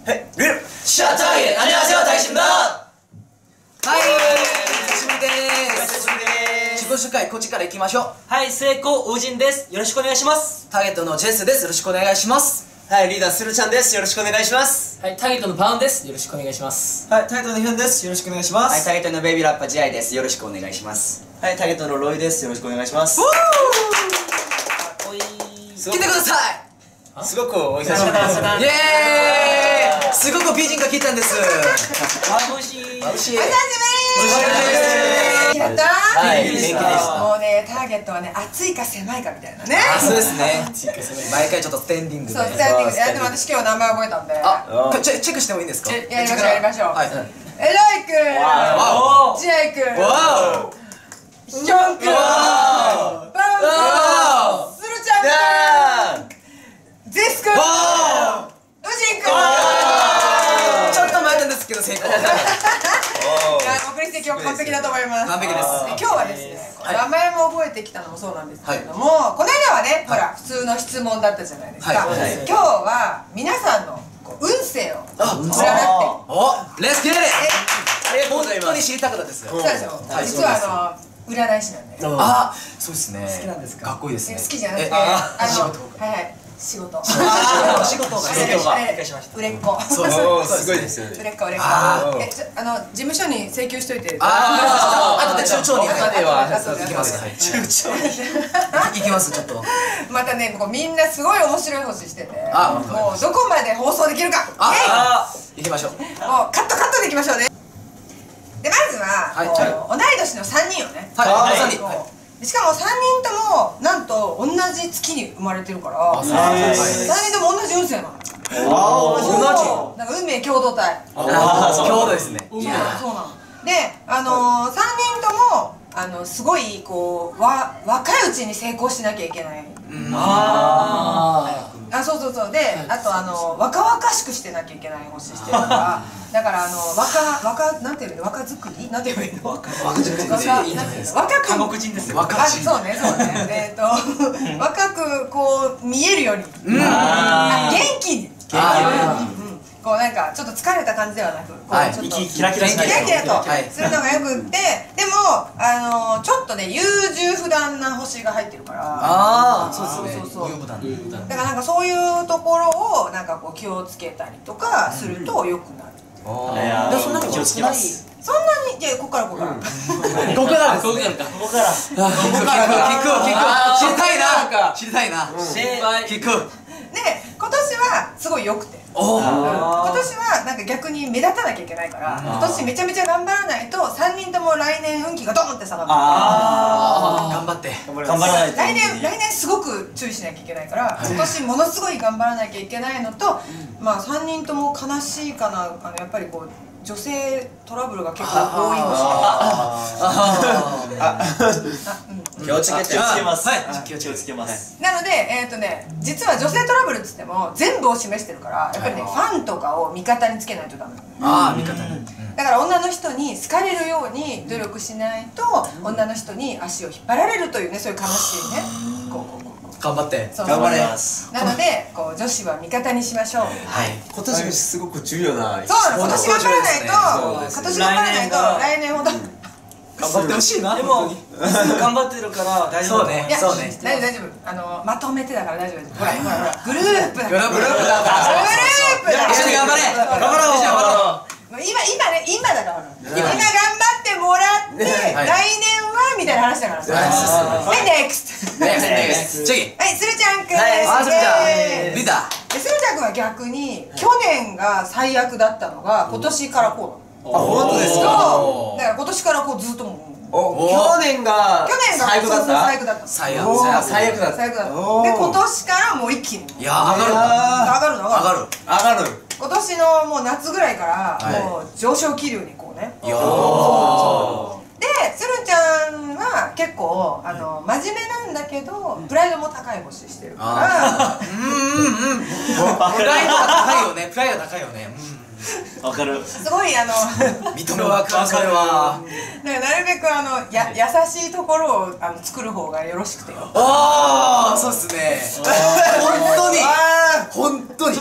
네, 샤타이 안녕하세요 다이씨입니다. はい久しぶりです。自己紹介こっちから行きましょう。 はい、末っ子ウージンです。よろしくお願いします。 ターゲットのジェスです。よろしくお願いします。 はい、リーダースルちゃんです。よろしくお願いします。 はい、ターゲットのパウンです。よろしくお願いします。 はい、ターゲットのヒュンです。よろしくお願いしまはい、 す。 ターゲットのベイビーラッパージアイです。よろしくお願いします。 はい、ターゲットのロイです。よろしくお願いします。 来てください。 すごくお久しぶりです。 イエーイ。すごく美人が来たんです。 眩しい。 眩しい。 やったー。 はい、元気でした。 もうね、ターゲットはね、厚いか狭いかみたいなね。 あ、そうですね。毎回ちょっとステンディングで。 そう、スタンディングで。でも私今日名前覚えたんで。 あ、チェックしてもいいんですか？ やりましょう、やりましょう。 はい。 エロイくん、ジアイくん、 わヒョンくん、バウンくん、スルちゃんくん、ゼスくん、ウジンくん。 ちょっと前なんですけど成功。 送りして今日完璧だと思います。 完璧です。 今日はですね、名前も覚えてきたのもそうなんですけれども、この間はね、ほら普通の質問だったじゃないですか。今日は皆さんの運勢を占って。 お、レッツゲット。 ありがとうございます。 本当に知りたかったですよ。 そうですよ。実は占い師なんで。 あ、そうですね。 好きなんですか？ かっこいいですね。 好きじゃなくて、はいはい、仕事。 仕事が売れっ子。 そうすごいですよね。 売れっ子売れっ子。事務所に請求しといて。 あとで中長に他では行きます。中長に行きます。ちょっとまたね、みんなすごい面白い星してて、もうどこまで放送できるか。 行きましょう。 もうカットでいきましょうね。でまずは同い年の3人をね。 はい。 しかも3人ともなんと同じ月に生まれてるから3人とも同じ運勢なの。同じなんか運命共同体。 共同ですね。 そうなので、3人ともすごいこう若いうちに成功しなきゃいけない。そうで、あと若々しくしてなきゃいけない星してるからだからなんていうの、若作りなんて言えばいいの、若く韓国人ですよ。 そうね若くこう見えるように、元気にこうなんかちょっと疲れた感じではなく、ちょっとキラキラしないキラキラとするのがよくって、でもちょっとね優柔不断な星が入ってるから、 そうですね。 だからなんかそういうところをなんかこう気をつけたりとかすると良くなる。 そんなに気をつけます。 そんなにじゃあここからここから聞く知りたいな聞く。 で今年はすごい良くて、今年はなんか逆に目立たなきゃいけないから、今年めちゃめちゃ頑張らないと3人とも来年運気がドンって下がる。 頑張って頑張らないと。 来年すごく注意しなきゃいけないから、今年ものすごい頑張らなきゃいけないのと、まあ3人とも悲しいかな、やっぱりこう女性トラブルが結構多いの気をつけます。 気をつけます。 なので実は女性トラブルっつっても全部を示してるから、やっぱりねファンとかを味方につけないとダメ。 味方に。 だから女の人に好かれるように努力しないと、女の人に足を引っ張られるというね、そういう悲しいね。 頑張って。 頑張ります。なので女子は味方にしましょう。 今年すごく重要な。 そうなの。今年頑張らないと来年ほど頑張ってほしいな。 でも頑張ってるから大丈夫。 そうね。 大丈夫。まとめてだから大丈夫。ほらグループだ。 グループだ。一緒に頑張れ。 今だから今頑張ってもらって来年はみたいな話だからさ。はいNEXT。次。はいスルちゃんくんです。 リーダー。 スルちゃんくんは逆に去年が最悪だったのが今年からこうなの。 本当ですか？ だから今年からこうずっともう去年が最悪だった。 最悪だった。 で今年からもう一気にいや上がる。 今年のもう夏ぐらいからもう上昇気流にこうね。でスルちゃんは結構真面目なんだけどプライドも高い星してるからプライドが高いよね。 わかる。 すごい認めわかるそれは。 なるべく優しいところを作る方がよろしくてよ。 ああそうっすね。本当にちょっと怖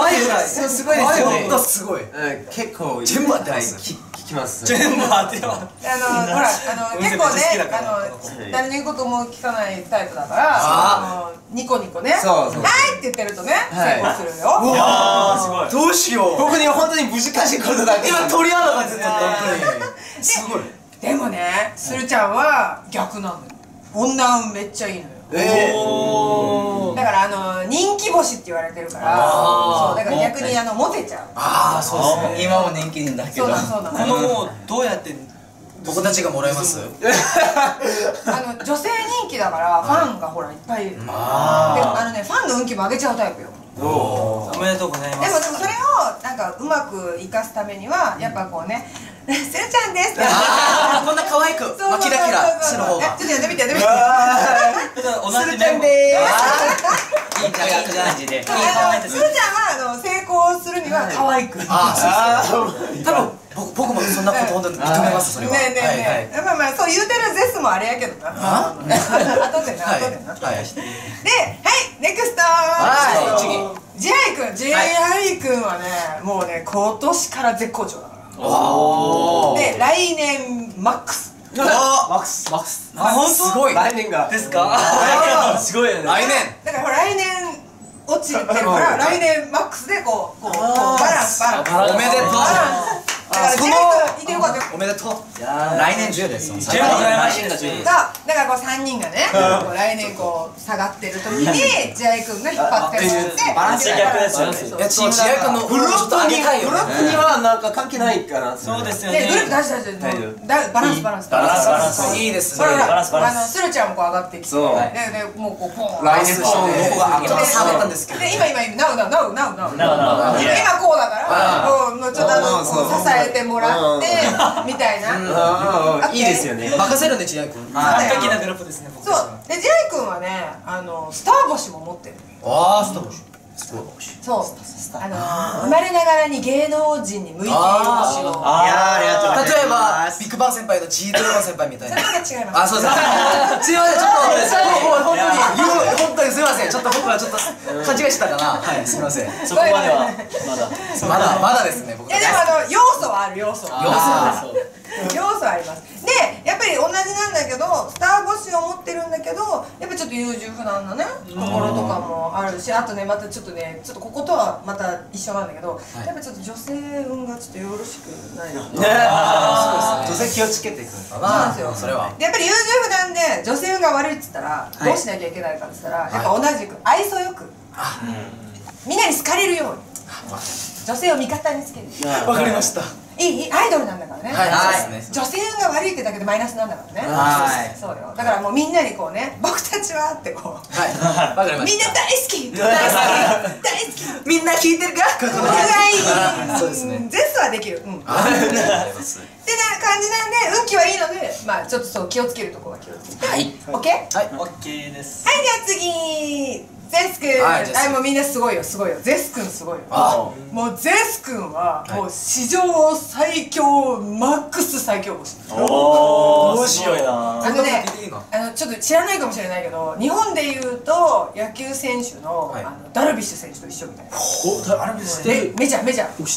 怖いぐらい。 そうすごいですよね。 ほんとすごい。 結構全部当てます聞きます。 全部当ては。 ほら結構ね誰の言うことも聞かないタイプだからニコニコねそうそうはいって言ってるとね成功するよ。 いやーすごい。 どうしよう。 僕に本当に難しいことだけ。 今鳥肌が出てた本当に。すごい。 でもねスルちゃんは逆なのよ。女運めっちゃいいのよ。だから人気星って言われてるからそうだから逆にモテちゃう。 ああそうですね。 今も人気人だけど。 そうなのそうなの。 このもうどうやって僕たちがもらえます？ 女性人気だからファンがほらいっぱいいる。でファンの運気も上げちゃうタイプよ。 おめでとうございます。 でもそれをなんかうまく生かすためにはやっぱこうね「スルちゃんです」ってこんな可愛くキラキラする方が。 ちょっとやってみてやってみて。 同じメンバー。 いい感じで。 スルちゃんは成功するには可愛く。 ああそうです。多分僕もそんなこと本当に認めますそれは。 ねえねえねえ。まあまあそう言うてるゼスもあれやけどな。後でな後でな。 はい。 ではいネクスト。 はい次。ジアイ君はねもうね今年から絶好調だから。で来年マックス。 マックス。 あ本当？ すごい。 来年が。 ですか？すごいよね。 来年。 だから来年落ちてるから来年マックスでこうバランス。 おめでとう。 だからジェイ君いてよかったよ。 おめでとう。来年10ですよ。 10ございました。 だからこう3人がね来年こう下がってる時にジャイ君が引っ張ってもらってバランス逆ですよね。 いやチームジャイ君のグループ上げたいよね。 にはなんか関係ないから。 そうですよでグループね。 出してバランスバランスバランスいいですね。 ほらバランスバランススルちゃんもこう上がってきてそうでもうこうポン来年ポンの方が上がる。 下がったんですけど。 で今ナウな今こうだからもうちょっと支えてもらってみたいな。 いいですよね。 任せるねジャイ君。 完璧なグループですね。僕そうでジャイ君はねスター星も持ってる。 ああスターボシ。 そう生まれながらに芸能人に向いている星を。 ありがとうございます。 例えばビッグバン先輩の G ドラゴン先輩みたいな。 それは違います。 あそうです。すいませんちょっと本当にすいませんちょっと僕はちょっと勘違いしてたかな。はいすいません。 そこまではまだですね僕。 いやでも要素はある要素はあります。でやっぱり同じなんだけどスター星を持ってるんだけどやっぱちょっと優柔不断なねところとかもあるしあとねまたちょっとこことはまた一緒なんだけどやっぱちょっと女性運がちょっとよろしくないので。 女性気をつけていく。 そうなんですよ。 それは。 でやっぱり優柔不断で女性運が悪いっつったらどうしなきゃいけないかっつったらやっぱ同じく愛想よくみんなに好かれるように女性を味方につける。 わかりました。 いいアイドルなんだからね。 はいそうですね。 女性運が悪いってだけでマイナスなんだからね。 はいそうよ。だからもうみんなにこうね僕たちはってこうはいわかりました。 みんな大好き大好きみんな聞いてるか？ お互いそうですね。 ゼスはできる。ってな感じなんで運気はいいのでまあちょっとそう気をつけるところは気をつけて。 はい。 オッケー。 はい。 オッケーです。 はいじゃあ次ゼス君。 はいゼス君もうみんなすごいよゼス君すごいよ。 あもうゼス君はもう史上最強マックス最強星。 おー強いな。 ねちょっと知らないかもしれないけど日本でいうと野球選手のダルビッシュ選手と一緒みたいな。メジャー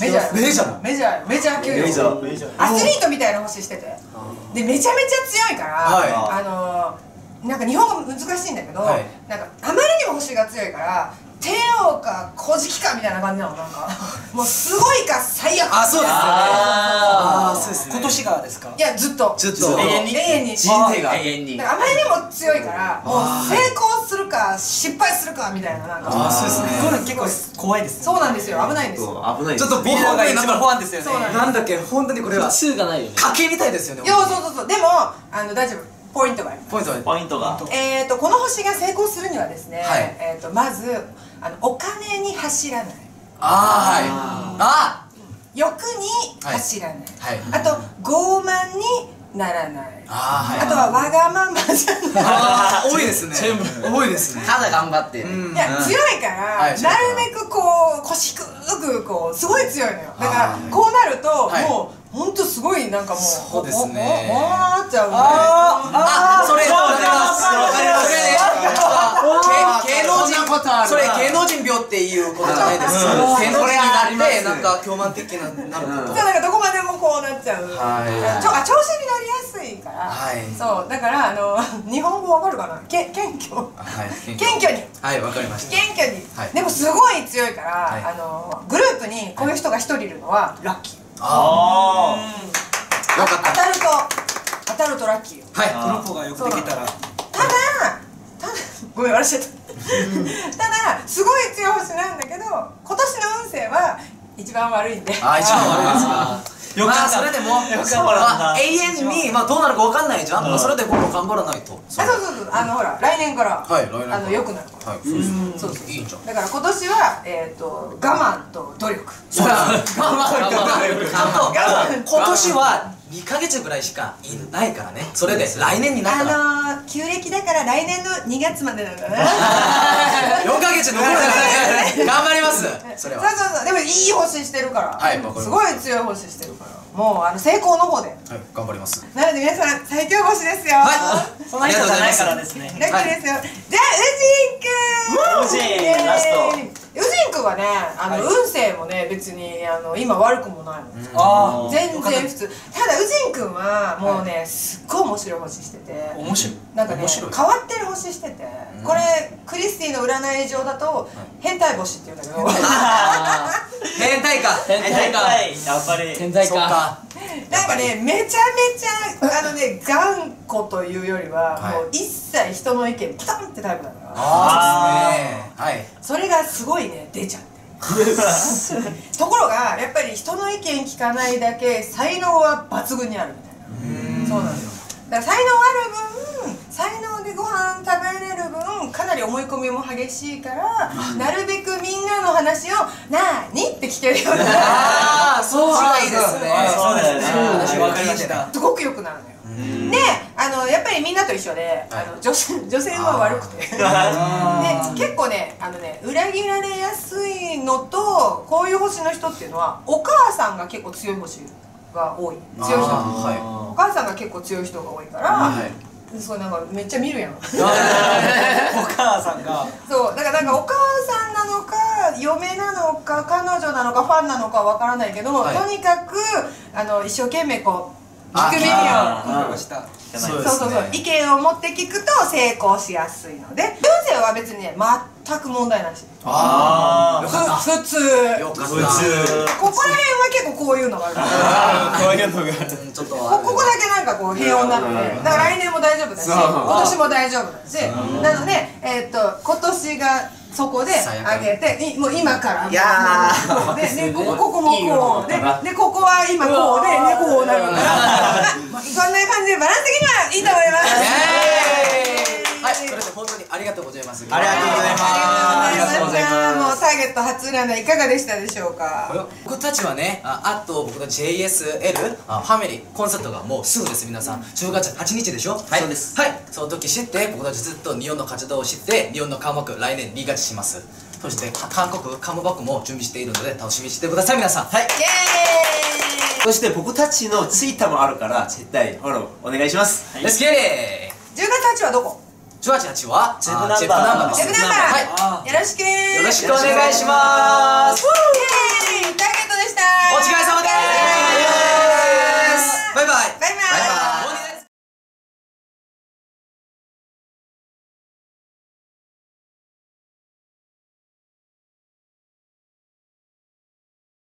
級よ。アスリートみたいな星しててでめちゃめちゃ強いからなんか日本語難しいんだけどなんかあまりにも星が強いから帝王か古事記かみたいな感じなのなんかもうすごいか最悪。 あそうですよね。 あそうです。今年がですか？ いやずっと永遠に人生が永遠に。 だからあまりにも強いからもう成功するか失敗するかみたいななんかそうですね。 これ結構怖いです。 そうなんですよ危ないんですよ。 危ない。 ちょっと僕が一番ファンですよね。 そうなんです。 なんだっけ本当にこれは数がないよね。 家計みたいですよね。 いやそうでも大丈夫ポイントがあります。 ポイントはポイントが。 この星が成功するにはですねまずお金に走らない。欲に走らない。あと傲慢にならない。あとはわがままじゃない。 多いですね。多いですね。 ただ頑張って。 いや強いからなるべくこう腰低くこうすごい強いのよ。だからこうなるともうほんとすごいなんかもうそうですね。 なっちゃう。 それわかります。芸能人それ芸能人病っていうことじゃないです。芸能人になってなんか狂慢的なること。 なんかどこまでもこうなっちゃう。調子に乗りやすいから。そうだから日本語わかるかな？謙虚。謙虚に。 はいわかりました。 謙虚に。でもすごい強いからグループにこういう人が一人いるのはラッキー。 あよかった。 当たるとラッキーよ。 はい。 この子がよくできたら。 ただごめん笑っちゃった。ただすごい強い星なんだけど今年の運勢は一番悪いんで。 一番悪いですか。まあそれでも永遠にどうなるかわかんないじゃん。それで僕頑張らないと。 そうほら来年から良くなるから。そういいじゃん。だから今年は我慢と努力。 今年は2ヶ月ぐらいしかないからね。それで来年になったら旧暦だから来年の2月までなんだな。 4ヶ月残るから頑張ります。それはそうでもいい星してるからすごい強い星してるからもう成功の方で頑張ります。 なので皆さん最強星ですよ。 そんな人じゃないからですね。 ラッキーですよ。じゃあウジンラスト。 ウジンくんはね運勢もね別に今悪くもないの。全然普通。ただウジンくんはもうねすっごい面白い星してて面白いなんかね変わってる星しててこれクリスティの占い上だと変態星っていうんだけど変態かやっぱり天才か。 なんかねめちゃめちゃ頑固というよりはもう一切人の意見ピタンってタイプだからそれがすごいね出ちゃってところがやっぱり人の意見聞かないだけ才能は抜群にあるみたいな。そうなんですよ。だから才能ある分才能でご飯食べれる分かなり思い込みも激しいからなるべくみんなの話を「なーに?」って聞けるようになる。 そういいですね。 そうだよね。 わかりました。 すごく良くなるのよ。でやっぱりみんなと一緒で女性は悪くてで結構ね裏切られやすいのとこういう星の人っていうのはお母さんが結構強い星が多い強い人お母さんが結構強い人が多いからそうなんかめっちゃ見るやん。お母さんがそうだからなんかお母さんなのか嫁なのか彼女なのかファンなのかわからないけどとにかく一生懸命こう聞く耳を意見を持って聞くと成功しやすいので運勢は別にね全く問題なし。普通。ここら辺は結構こういうのがある。ここだけなんかこう平穏なのでだから来年も大丈夫だし今年も大丈夫だしなので今年がそこであげてもう今からでここもこうでここは今こうでこうなるからこんな感じでバランス的にはいいと思います。 はい、それで本当にありがとうございます。 ありがとうございます。 ありがとうございます。もうターゲット初占いいかがでしたでしょうか。 僕たちはね、あと僕の JSL ファミリーコンサートがもうすぐです。皆さん10月8日でしょ。そうです。はい、その時知って僕たちずっと日本の活動を知って日本の科目来年2月します。そして韓国カムバックも準備しているので楽しみにしてください皆さん。はい。 そして僕たちのツイッターもあるから絶対フォローお願いします。 Let's get it。 10月8はどこ 18日はジェブナンバーです。 ジェブナンバーよろしくよろしくお願いします。 ターゲットでした。 お疲れ様です。バイバイ。